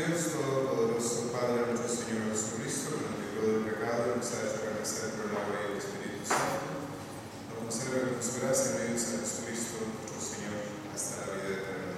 Dios Todopoderoso, Padre nuestro Señor Jesucristo, que nos libró del pecado y nos ha hecho renacer por el agua y el Espíritu Santo, nos conserva con su gracia en medio de San Jesucristo, nuestro Señor, hasta la vida eterna.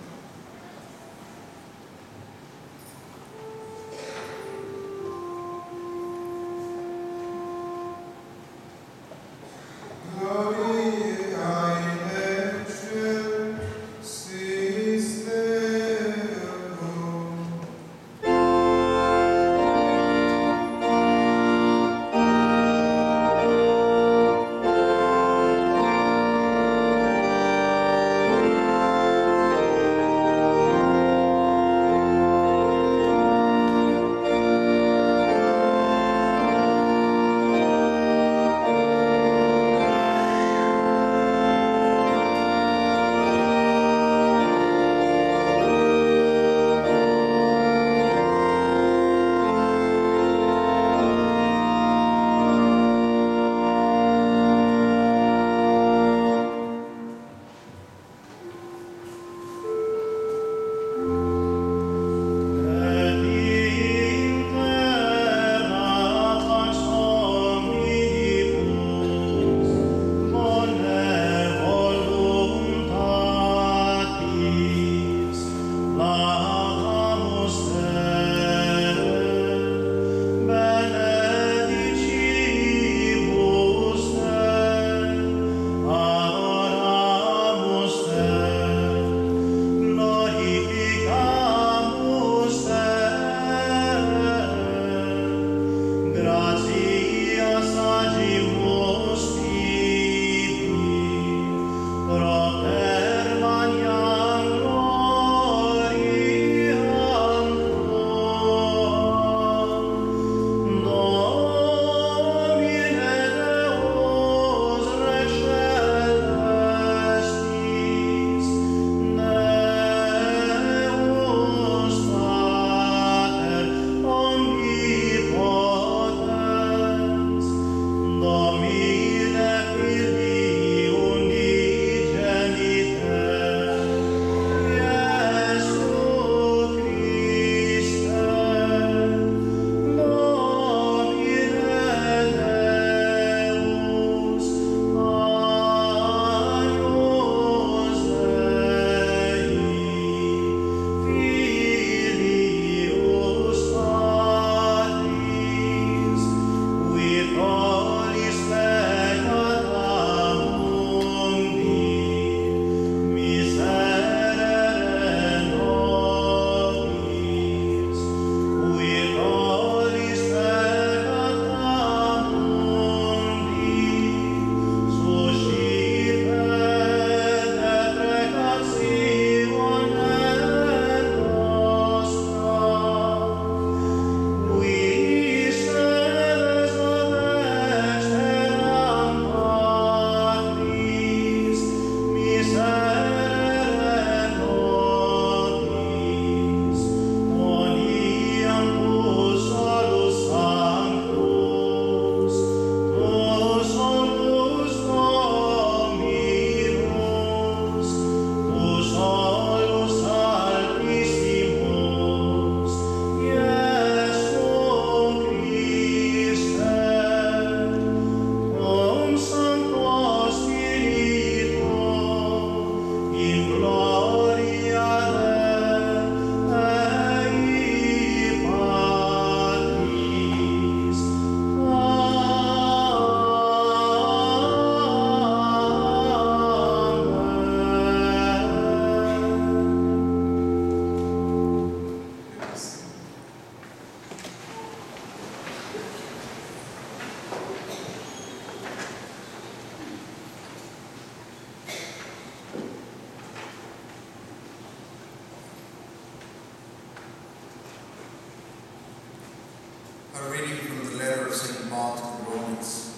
A reading from the letter of St. Paul to the Romans.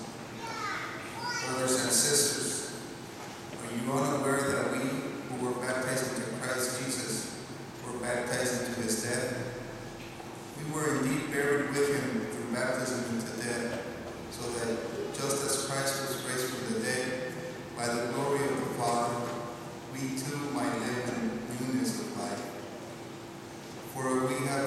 Brothers and sisters, are you unaware that we who were baptized into Christ Jesus were baptized into his death? We were indeed buried with him through baptism into death, so that just as Christ was raised from the dead by the glory of the Father, we too might live in newness of life. For we have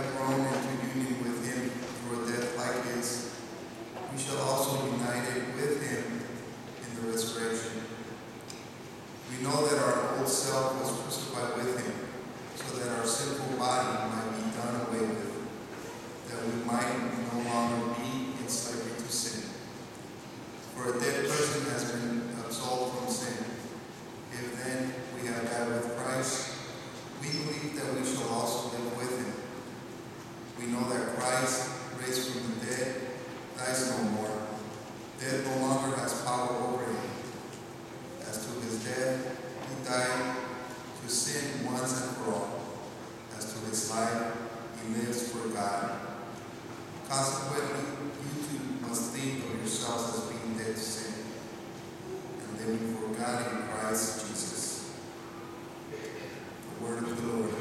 he lives for God. Consequently, you too must think of yourselves as being dead to sin, and living for God in Christ Jesus. The word of the Lord.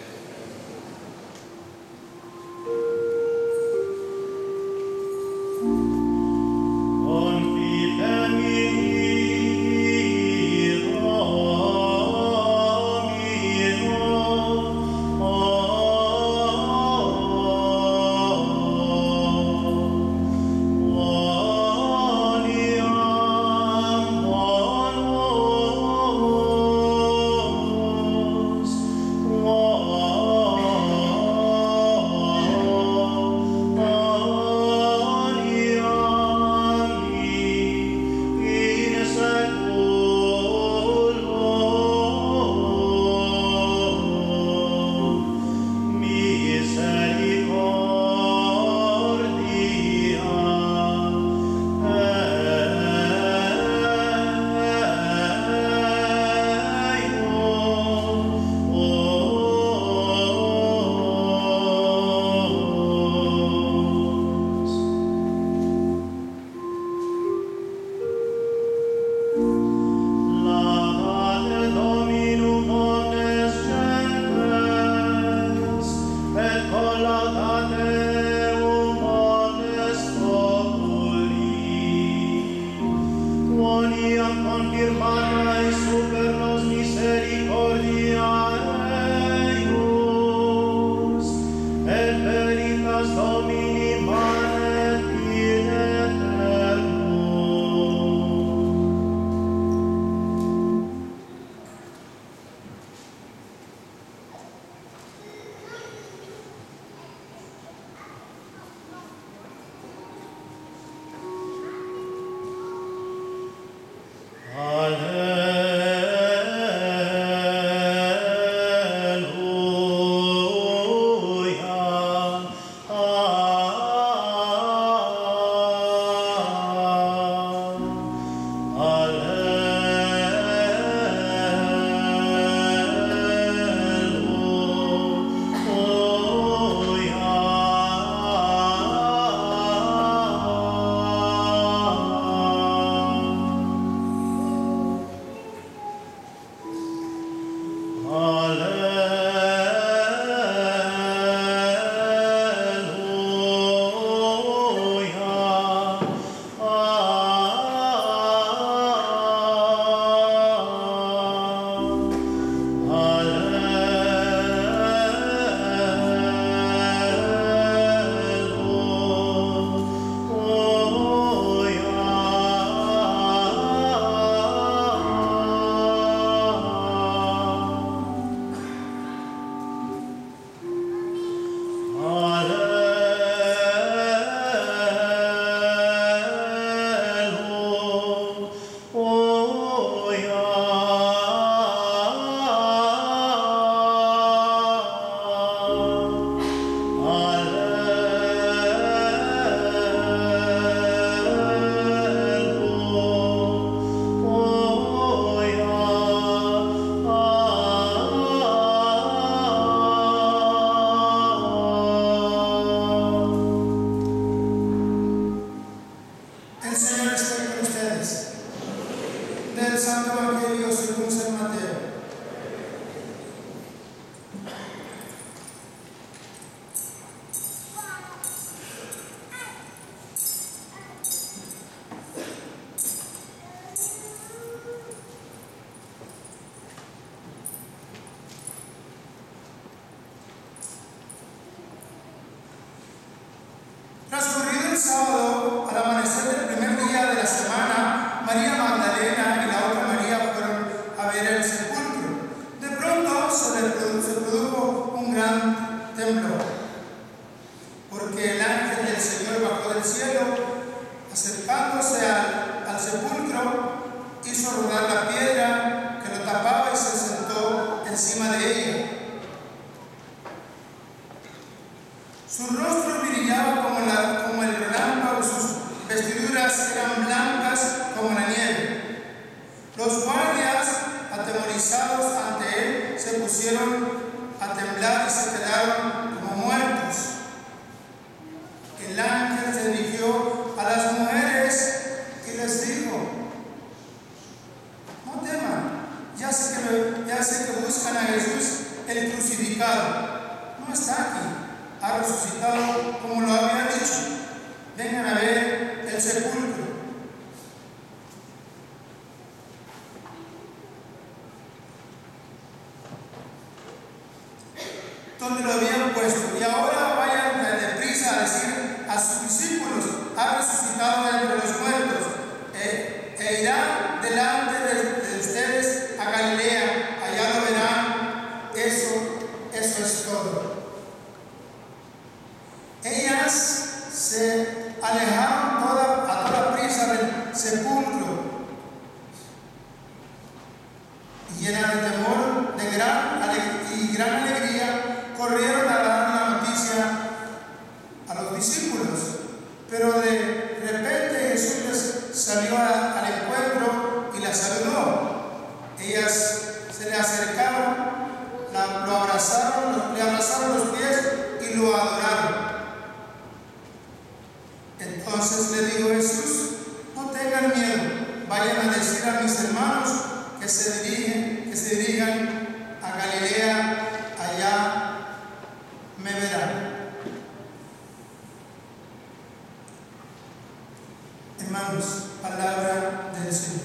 Transcurrido el sábado, al amanecer del primer día de la semana, María Magdalena y la otra María fueron a ver el sepulcro. De pronto se produjo un gran temblor, porque el ángel del Señor bajó del cielo, acercándose al sepulcro, hizo rodar la piedra que lo tapaba y se sentó encima de ella. Su rostro brillaba como el relámpago, sus vestiduras eran blancas como la nieve. Los guardias, atemorizados ante él, se pusieron a temblar y se quedaron ha resucitado como lo había dicho. Vengan a ver el sepulcro. Donde lo habían puesto. Y ahora vayan deprisa a decir a sus discípulos: ha resucitado de entre los muertos, e irán delante de ustedes a Galilea, allá lo verán. Eso es todo. Ellas se alejaron a toda prisa del sepulcro y, llenas de temor y gran alegría, corrieron a dar la noticia a los discípulos. Pero de repente Jesús les salió al encuentro y las saludó. Ellas se le acercaron, lo abrazaron, le abrazaron los pies y lo adoraron. Entonces le dijo Jesús: no tengan miedo, vayan a decir a mis hermanos que se dirijan a Galilea, allá me verán. Hermanos, palabra del Señor.